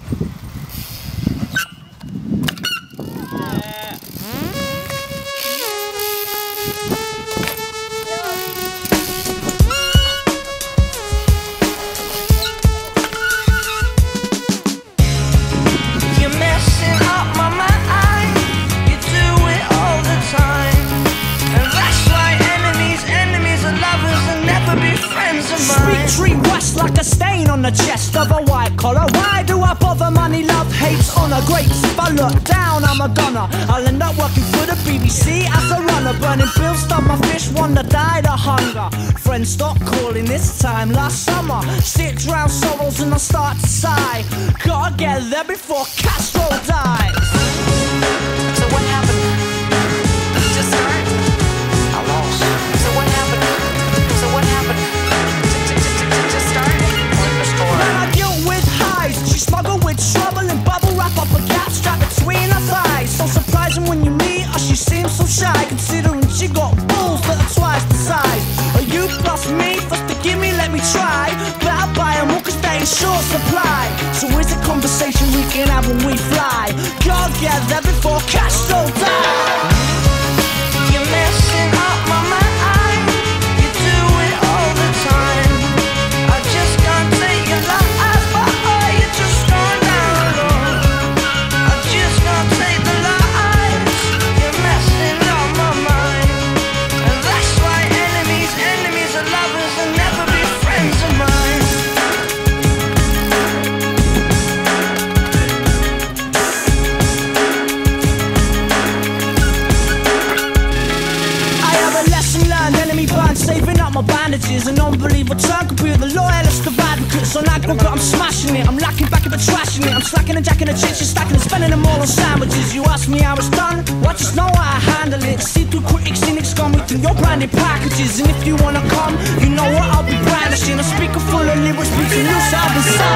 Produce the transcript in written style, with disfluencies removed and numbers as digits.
Like a stain on the chest of a white collar. Why do I bother? Money, love, hates, honor, grapes. If I look down, I'm a gunner. I'll end up working for the BBC as a runner. Burning bills, stop my fish, wonder died of hunger. Friends stop calling this time last summer. Sit drown sorrows and I start to sigh. Gotta get there before Castro dies. So what happened? Just start? I lost. So what happened? So what happened? Smuggle with trouble and bubble wrap up a gap strap between her thighs. So surprising when you meet her, she seems so shy, considering she got balls that are twice the size. Are you plus me? First to give me, let me try. Better buy them all cause they in short supply. So is the conversation we can have when we fly? Gotta get there before Castro dies. You're messing up my mind. You do it all the time. I just can't take your life. Saving up my bandages, an unbelievable turn could be the loyalist of advocates. On aggregate, I'm smashing it, I'm lacking back but trashing it. I'm slacking and jacking the chicks, you're stacking and spending them all on sandwiches. You ask me how it's done, well, I just know how I handle it. See through critics, cynics, come within your branded packages. And if you wanna come, you know what I'll be brandishing. A speaker full of lyrics, beating loose out of the sound.